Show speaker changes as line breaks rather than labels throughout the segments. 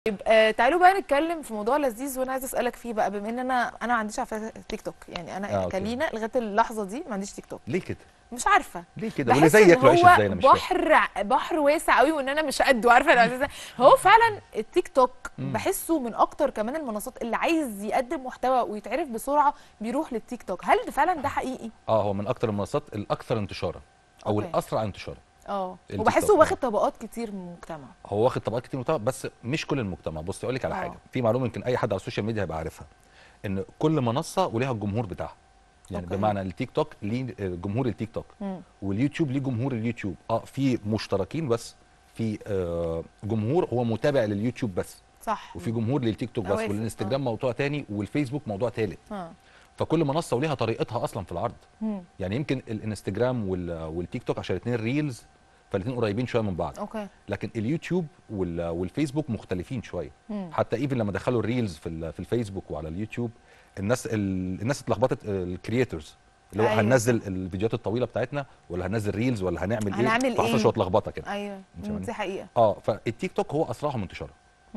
طيب تعالوا بقى نتكلم في موضوع لذيذ وانا عايزه اسالك فيه بقى، بما ان انا ما عنديش عارفه تيك توك، يعني انا كلينا لغايه اللحظه دي ما عنديش تيك توك.
ليه كده؟
مش عارفه
ليه كده؟ واللي
بحس
زي
ان
ياكلوا عيش
هو
ازاي؟ انا مش فاهم.
بحر واسع قوي وان انا مش قده، عارفه الاساس. هو فعلا التيك توك بحسه من اكتر كمان المنصات اللي عايز يقدم محتوى ويتعرف بسرعه بيروح للتيك توك. هل فعلا ده حقيقي؟
هو من اكتر المنصات الاكثر انتشارا او الاسرع انتشارا.
وبحسه واخد طبقات كتير من المجتمع.
هو واخد طبقات كتير من المجتمع بس مش كل المجتمع. بص اقول لك على حاجه، في معلومه يمكن اي حد على السوشيال ميديا هيبقى عارفها، ان كل منصه وليها الجمهور بتاعها. يعني بمعنى التيك توك ليه جمهور التيك توك، واليوتيوب ليه جمهور اليوتيوب. في مشتركين، بس في جمهور هو متابع لليوتيوب بس،
صح،
وفي جمهور للتيك توك بس، والانستجرام موضوع تاني، والفيسبوك موضوع تالت. فكل منصه وليها طريقتها اصلا في العرض. يعني يمكن الانستجرام والتيك توك عشان الاثنين ريلز، فالاثنين قريبين شويه من بعض. لكن اليوتيوب والفيسبوك مختلفين شويه. حتى ايفن لما دخلوا الريلز في الفيسبوك وعلى اليوتيوب، الناس اتلخبطت. الكرييترز اللي هو هننزل الفيديوهات الطويله بتاعتنا ولا هننزل ريلز ولا هنعمل ايه، فحصل شويه لخبطه كده.
ايوه دي حقيقه.
فالتيك توك هو اسرعهم انتشارا.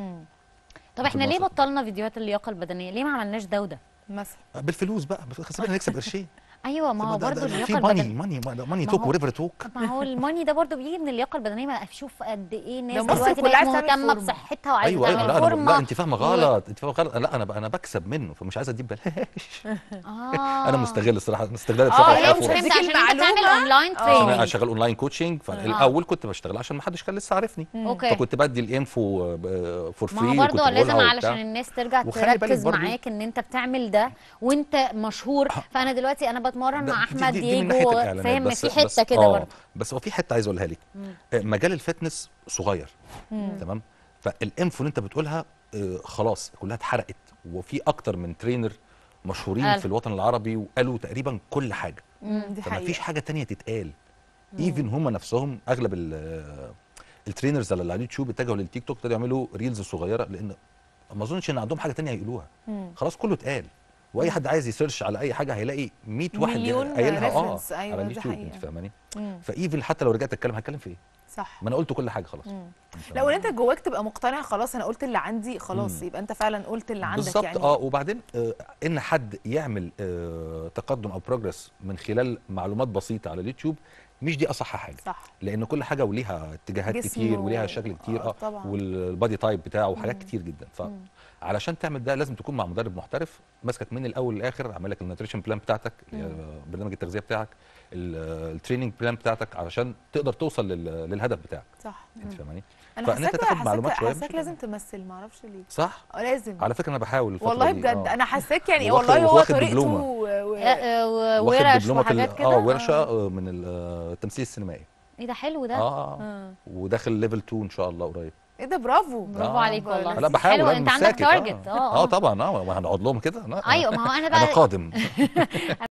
طب احنا ليه بطلنا فيديوهات اللياقه البدنيه؟ ليه ما عملناش ده وده
مثلا؟
بالفلوس بقى، خسرنا نكسب قرشين.
ايوه، ما هو برضه اللياقه
البدنيه ماني توك وريفر توك.
ما هو الماني ده برضه بيجي من اللياقه البدنيه. ما شوف قد ايه ناس
دلوقتي
بقت مهتمه بصحتها وعايزه تعمل فورمه.
لا انت فاهمه غلط، انت فاهمه غلط. لا انا بكسب منه، فمش عايزه اديه ببلاش. انا مستغل الصراحه، مستغل الفتره
هي مش فهمت عشان انت بتعمل اونلاين تريننج.
انا شغال اونلاين كوتشنج، فالاول كنت بشتغل عشان ما حدش كان لسه عارفني، فكنت بدي الانفو فور فري.
ما هو برضه لازم علشان الناس ترجع تركز معاك ان انت بتعمل ده وانت مشهور. فانا دلوقتي انا بتمرن مع احمد دييجو، فاهم؟ في حته كده برضه.
بس هو في حته عايز اقولها لك. مجال الفتنس صغير، تمام؟ فالانفو اللي انت بتقولها خلاص كلها اتحرقت، وفي اكتر من ترينر مشهورين في الوطن العربي وقالوا تقريبا كل حاجه. فما فيش حاجه تانية تتقال. ايفن هم نفسهم اغلب الترينرز اللي على اليوتيوب اتجهوا للتيك توك، ابتدوا يعملوا ريلز صغيره، لان ما اظنش ان عندهم حاجه تانية هيقولوها. خلاص كله اتقال، واي حد عايز يسيرش على اي حاجه هيلاقي 100 واحد قايلها على اليوتيوب. انت فاهماني؟ فايفن حتى لو رجعت اتكلم هتكلم في ايه؟
صح،
ما انا قلت كل حاجه خلاص.
لو انت جواك تبقى مقتنع خلاص انا قلت اللي عندي خلاص، يبقى انت فعلا قلت اللي عندك
بالظبط.
يعني.
وبعدين ان حد يعمل تقدم او بروجرس من خلال معلومات بسيطه على اليوتيوب، مش دي اصح حاجه.
صح،
لان كل حاجه وليها اتجاهات كتير وليها شكل كتير. والبادي تايب بتاعه وحاجات كتير جدا. فعلشان تعمل ده لازم تكون مع مدرب محترف ماسكك من الاول للاخر، عامل لك النيوتريشن بلان بتاعتك، برنامج التغذيه بتاعك، التريننج بلان بتاعتك، علشان تقدر توصل للهدف بتاعك.
صح،
انت فاهماني؟
فان انت تاخد معلومات شويه. حاساك لازم تمثل، ما اعرفش ليه.
صح،
لازم.
على فكره انا بحاول الفتره
والله
دي.
بجد انا حاساك يعني والله هو طريقته
ورش وحاجات كده.
ورشه من التمثيل السينمائي.
ايه ده حلو ده.
وداخل ليفل 2 ان شاء الله قريب.
ايه ده، برافو
برافو عليك والله.
لا بحاول.
حلو، انت عندك تارجت.
طبعا. ما هنقعد لهم كده.
ايوه، ما هو انا بقى
انا قادم.